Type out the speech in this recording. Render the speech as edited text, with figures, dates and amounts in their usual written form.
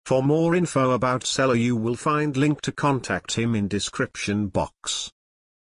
For more info about seller you will find link to contact him in description box.